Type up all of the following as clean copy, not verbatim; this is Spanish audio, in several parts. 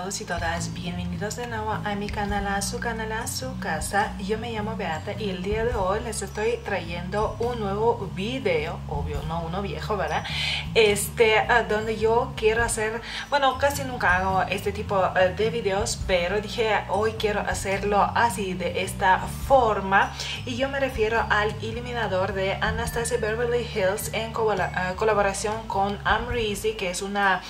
todos y todas, bienvenidos de nuevo a mi canal, a su casa. Yo me llamo Beata y el día de hoy les estoy trayendo un nuevo video, obvio, no uno viejo, ¿verdad? Donde yo quiero hacer, bueno, casi nunca hago este tipo de videos, pero dije hoy quiero hacerlo así, de esta forma. Y yo me refiero al iluminador de Anastasia Beverly Hills en colaboración con Amrezy, que es una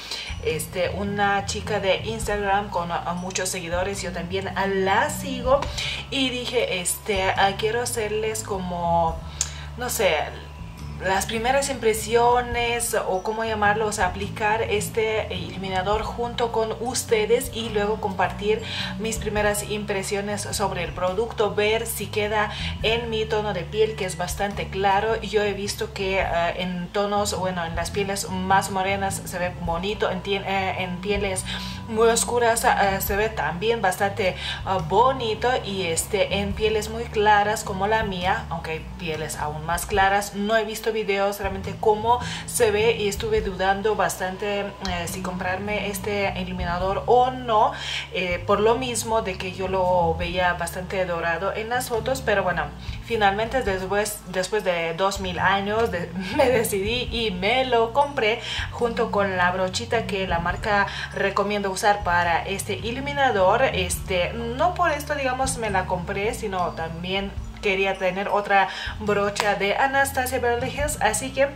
chica de Instagram con muchos seguidores. Yo también la sigo y dije quiero hacerles como, no sé, las primeras impresiones o cómo llamarlo, o sea, aplicar este iluminador junto con ustedes y luego compartir mis primeras impresiones sobre el producto, ver si queda en mi tono de piel, que es bastante claro. Yo he visto que en tonos, bueno, en las pieles más morenas se ve bonito, en pieles muy oscuras se ve también bastante bonito, y en pieles muy claras como la mía, aunque hay pieles aún más claras, no he visto videos realmente cómo se ve y estuve dudando bastante si comprarme este iluminador o no, por lo mismo de que yo lo veía bastante dorado en las fotos. Pero bueno, finalmente después de 2000 años me decidí y me lo compré junto con la brochita que la marca recomienda usar para este iluminador. No por esto, digamos, me la compré, sino también quería tener otra brocha de Anastasia Beverly Hills, así que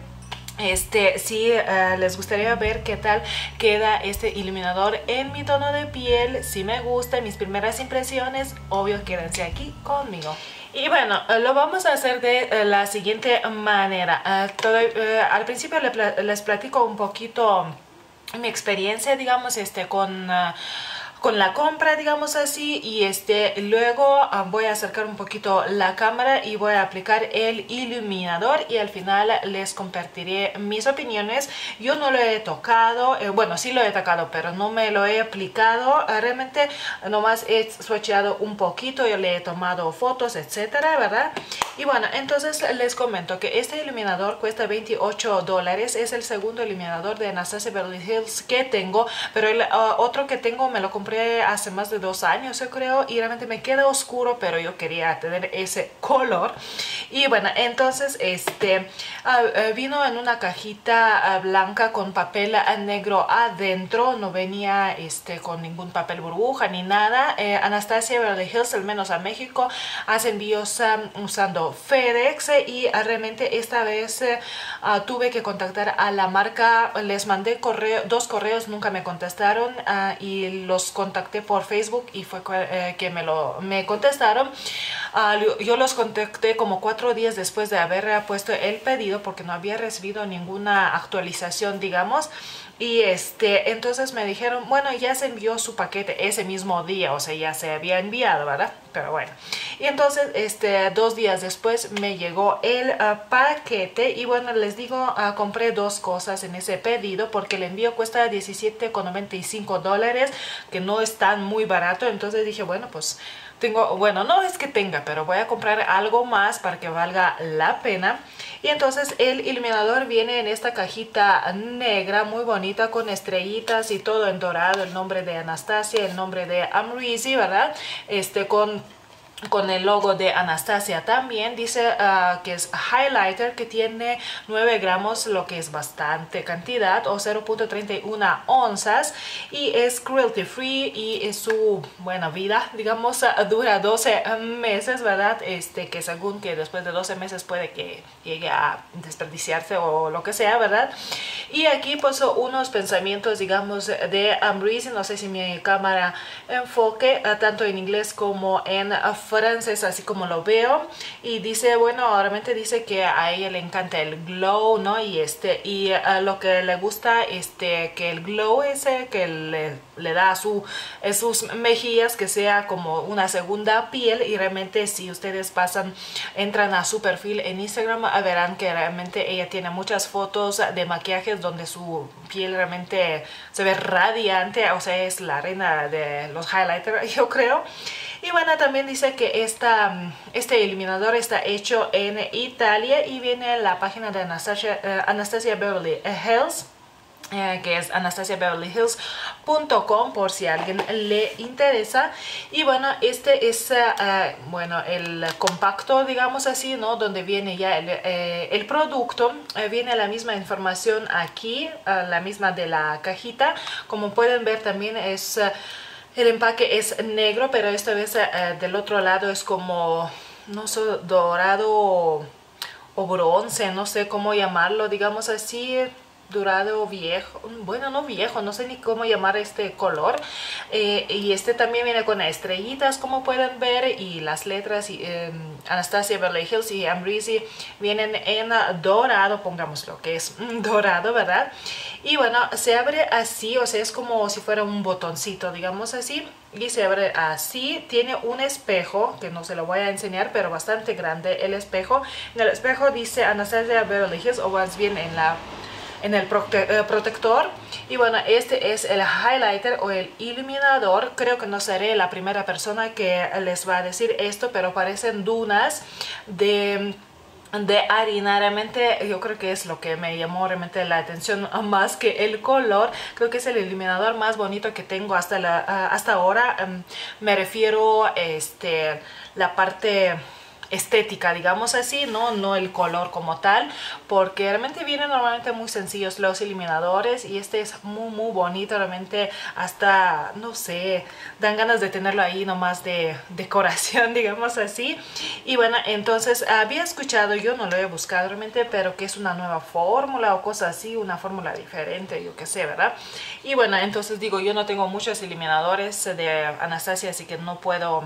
si les gustaría ver qué tal queda este iluminador en mi tono de piel, si me gusta, mis primeras impresiones, obvio, quédense aquí conmigo. Y bueno, lo vamos a hacer de la siguiente manera. Al principio les platico un poquito mi experiencia, digamos, con la compra, digamos así, y luego voy a acercar un poquito la cámara y voy a aplicar el iluminador, y al final les compartiré mis opiniones. Yo no lo he tocado, bueno, sí lo he tocado, pero no me lo he aplicado, realmente nomás he swatcheado un poquito, yo le he tomado fotos, etcétera, ¿verdad? Y bueno, entonces les comento que este iluminador cuesta $28, es el segundo iluminador de Anastasia Beverly Hills que tengo, pero el otro que tengo me lo compré hace más de 2 años, yo creo, y realmente me queda oscuro, pero yo quería tener ese color. Y bueno, entonces vino en una cajita blanca con papel negro adentro, no venía con ningún papel burbuja ni nada. Anastasia Beverly Hills, al menos a México, hace envíos usando FedEx, y realmente esta vez tuve que contactar a la marca. Les mandé dos correos, nunca me contestaron, y los contacté por Facebook y fue que me contestaron. Yo los contacté como 4 días después de haber puesto el pedido, porque no había recibido ninguna actualización, digamos. Y entonces me dijeron, bueno, ya se envió su paquete ese mismo día, o sea, ya se había enviado, ¿verdad? Pero bueno, y entonces 2 días después me llegó el paquete. Y bueno, les digo, compré 2 cosas en ese pedido, porque el envío cuesta $17,95, que no es tan muy barato. Entonces dije, bueno, pues bueno, no es que tenga, pero voy a comprar algo más para que valga la pena. Y entonces el iluminador viene en esta cajita negra muy bonita, con estrellitas y todo en dorado, el nombre de Anastasia, el nombre de Amrezy, ¿verdad? Con el logo de Anastasia también. Dice que es highlighter, que tiene 9 gramos, lo que es bastante cantidad, o 0.31 onzas, y es cruelty free, y su buena vida, digamos, dura 12 meses, ¿verdad? Que según que después de 12 meses puede que llegue a desperdiciarse o lo que sea, ¿verdad? Y aquí pues unos pensamientos, digamos, de Amrezy. No sé si mi cámara enfoque tanto en inglés como en francés, así como lo veo. Y dice, bueno, realmente dice que a ella le encanta el glow, ¿no? Y lo que le gusta, que el glow ese que le da a sus mejillas, que sea como una segunda piel. Y realmente, si ustedes entran a su perfil en Instagram, verán que realmente ella tiene muchas fotos de maquiajes donde su piel realmente se ve radiante, o sea, es la reina de los highlighters, yo creo. Y bueno, también dice que este iluminador está hecho en Italia, y viene en la página de Anastasia Beverly Hills. que es anastasiabeverlyhills.com, por si a alguien le interesa. Y bueno, este es bueno, el compacto, digamos así, ¿no? Donde viene ya el producto. Viene la misma información aquí, la misma de la cajita. Como pueden ver, también es el empaque es negro, pero esta vez del otro lado es como, no sé, dorado o bronce, no sé cómo llamarlo, digamos así, dorado viejo, bueno, no viejo, no sé ni cómo llamar este color. Y este también viene con estrellitas, como pueden ver, y las letras Anastasia Beverly Hills y Amrezy vienen en dorado, pongámoslo que es dorado, ¿verdad? Y bueno, se abre así, o sea, es como si fuera un botoncito, digamos así, y se abre así. Tiene un espejo, que no se lo voy a enseñar, pero bastante grande el espejo. En el espejo dice Anastasia Beverly Hills, o más bien en el protector. Y bueno, este es el highlighter o el iluminador. Creo que no seré la primera persona que les va a decir esto, pero parecen dunas de harina. Realmente yo creo que es lo que me llamó realmente la atención más que el color. Creo que es el iluminador más bonito que tengo hasta ahora. Me refiero la parte estética, digamos así, no el color como tal, porque realmente vienen normalmente muy sencillos los iluminadores, y este es muy bonito, realmente hasta, no sé, dan ganas de tenerlo ahí nomás de decoración, digamos así. Y bueno, entonces había escuchado, yo no lo he buscado realmente, pero que es una nueva fórmula o cosa así, una fórmula diferente, yo qué sé, ¿verdad? Y bueno, entonces digo, yo no tengo muchos iluminadores de Anastasia, así que no puedo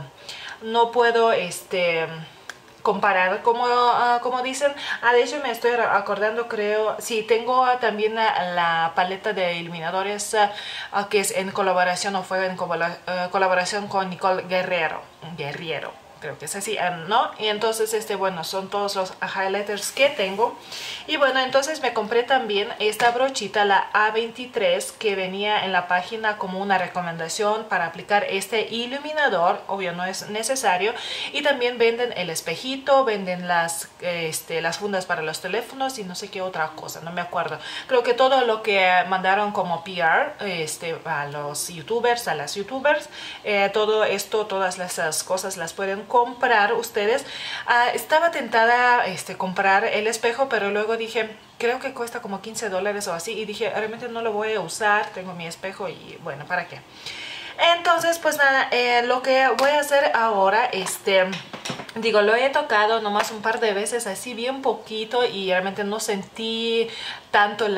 comparar, como dicen. De hecho me estoy acordando, creo, sí, tengo también la paleta de iluminadores que es en colaboración, o fue en colaboración con Nicole Guerriero, creo que es así, ¿no? Y entonces, bueno, son todos los highlighters que tengo. Y bueno, entonces me compré también esta brochita, la A23, que venía en la página como una recomendación para aplicar este iluminador. Obvio, no es necesario. Y también venden el espejito, venden las fundas para los teléfonos y no sé qué otra cosa, no me acuerdo. Creo que todo lo que mandaron como PR a los youtubers, a las youtubers, todo esto, todas esas cosas las pueden comprar ustedes. Estaba tentada comprar el espejo, pero luego dije, creo que cuesta como $15 o así, y dije, realmente no lo voy a usar, tengo mi espejo y bueno, ¿para qué? Entonces, pues nada, lo que voy a hacer ahora, digo, lo he tocado nomás un par de veces, así bien poquito, y realmente no sentí tanto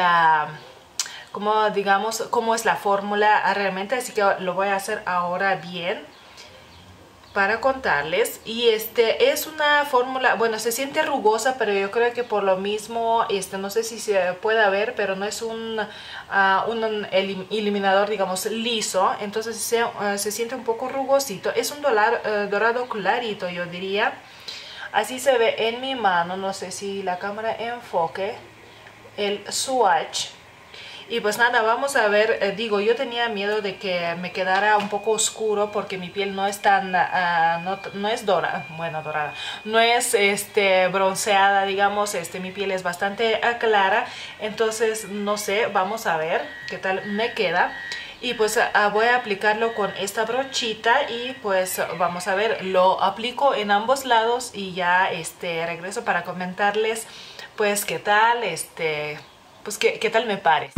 como digamos, cómo es la fórmula realmente, así que lo voy a hacer ahora bien para contarles. Y es una fórmula, bueno, se siente rugosa, pero yo creo que por lo mismo, no sé si se puede ver, pero no es un iluminador, digamos, liso, entonces se siente un poco rugosito. Es un dorado clarito, yo diría. Así se ve en mi mano, no sé si la cámara enfoque el swatch. Y pues nada, vamos a ver. Digo, yo tenía miedo de que me quedara un poco oscuro, porque mi piel no es tan, no es dorada, bueno, dorada, no es bronceada, digamos. Mi piel es bastante clara, entonces no sé, vamos a ver qué tal me queda. Y pues voy a aplicarlo con esta brochita, y pues vamos a ver, lo aplico en ambos lados y ya regreso para comentarles pues qué tal, pues qué tal me parece.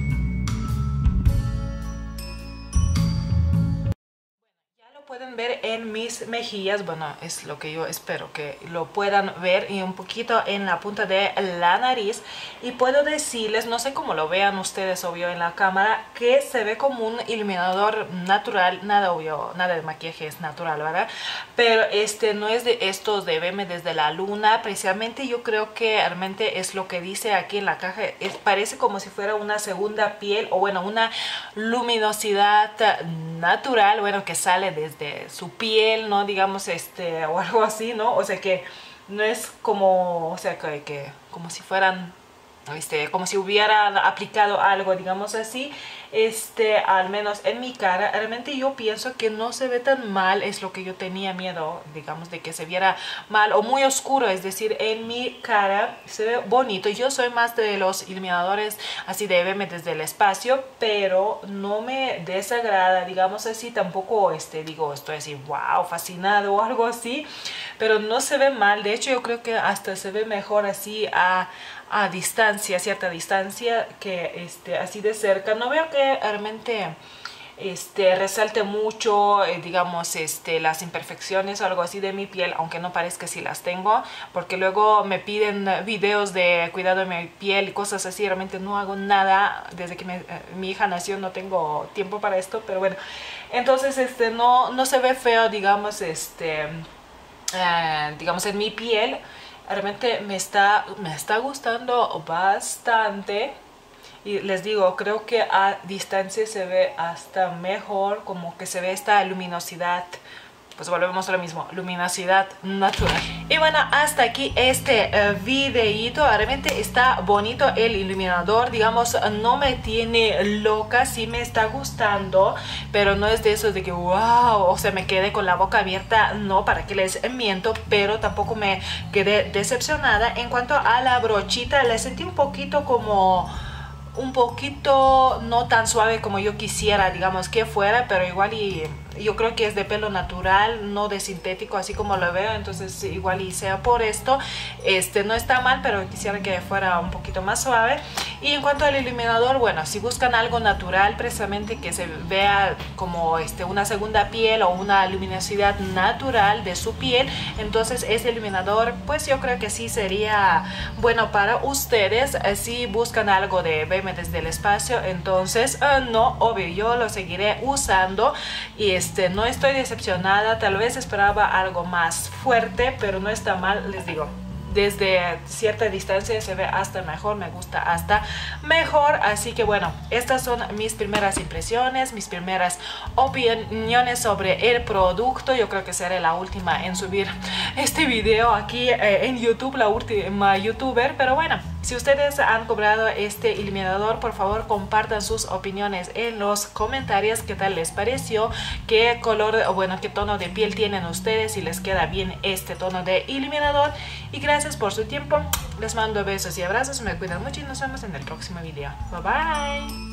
Pueden ver en mis mejillas, bueno, es lo que yo espero que lo puedan ver, y un poquito en la punta de la nariz. Y puedo decirles, no sé cómo lo vean ustedes obvio en la cámara, que se ve como un iluminador natural, nada obvio, nada de maquillaje es natural, ¿verdad? Pero no es de estos de verme desde la luna, precisamente yo creo que realmente es lo que dice aquí en la caja, parece como si fuera una segunda piel, o bueno, una luminosidad natural, bueno, que sale desde su piel, ¿no? Digamos, o algo así, ¿no? O sea que no es como, o sea, que como si fueran, como si hubieran aplicado algo, digamos así, al menos en mi cara. Realmente yo pienso que no se ve tan mal, es lo que yo tenía miedo, digamos, de que se viera mal o muy oscuro, es decir, en mi cara se ve bonito. Yo soy más de los iluminadores así de verme desde el espacio, pero no me desagrada, digamos así, tampoco, digo, estoy así, wow, fascinado o algo así, pero no se ve mal. De hecho, yo creo que hasta se ve mejor así a distancia, cierta distancia, que así de cerca. No veo que realmente resalte mucho, digamos, las imperfecciones o algo así de mi piel, aunque no parezca si las tengo, porque luego me piden videos de cuidado de mi piel y cosas así. Realmente no hago nada desde que mi hija nació, no tengo tiempo para esto, pero bueno, entonces no se ve feo, digamos, digamos, en mi piel. Realmente me está gustando bastante, y les digo, creo que a distancia se ve hasta mejor, como que se ve esta luminosidad. Pues volvemos a lo mismo, luminosidad natural. Y bueno, hasta aquí videíto. Realmente está bonito el iluminador, digamos, no me tiene loca, sí me está gustando, pero no es de esos de que wow, o sea, me quedé con la boca abierta, no, para que les miento, pero tampoco me quedé decepcionada. En cuanto a la brochita, la sentí un poquito no tan suave como yo quisiera, digamos, que fuera, pero igual y yo creo que es de pelo natural, no de sintético, así como lo veo, entonces igual y sea por esto. No está mal, pero quisiera que fuera un poquito más suave. Y en cuanto al iluminador, bueno, si buscan algo natural, precisamente que se vea como una segunda piel o una luminosidad natural de su piel, entonces ese iluminador, pues yo creo que sí sería bueno para ustedes. Si buscan algo de verme desde el espacio, entonces no, obvio, yo lo seguiré usando. Y no estoy decepcionada, tal vez esperaba algo más fuerte, pero no está mal, les digo. Desde cierta distancia se ve hasta mejor, me gusta hasta mejor. Así que bueno, estas son mis primeras impresiones, mis primeras opiniones sobre el producto. Yo creo que seré la última en subir este video aquí en YouTube, la última youtuber, pero bueno. Si ustedes han comprado este iluminador, por favor compartan sus opiniones en los comentarios. ¿Qué tal les pareció? ¿Qué color, o bueno, qué tono de piel tienen ustedes? Si les queda bien este tono de iluminador. Y gracias por su tiempo. Les mando besos y abrazos. Me cuidan mucho y nos vemos en el próximo video. Bye bye.